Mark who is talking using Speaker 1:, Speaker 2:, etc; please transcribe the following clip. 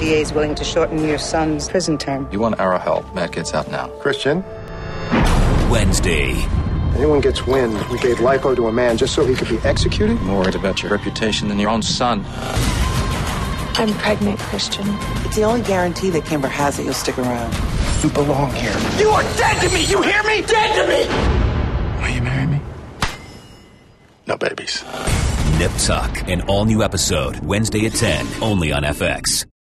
Speaker 1: DA is willing to shorten your son's prison term.
Speaker 2: You want our help. Matt gets out now.
Speaker 3: Christian?
Speaker 4: Wednesday.
Speaker 3: Anyone gets wind, we gave lipo to a man just so he could be executed?
Speaker 2: More worried about your reputation than your own son.
Speaker 5: I'm pregnant, Christian.
Speaker 6: It's the only guarantee that Kimber has that you'll stick around.
Speaker 3: You belong here.
Speaker 7: You are dead to me! You hear me? Dead to me!
Speaker 3: Will you marry me? No babies.
Speaker 4: Nip Tuck, an all-new episode, Wednesday at 10, only on FX.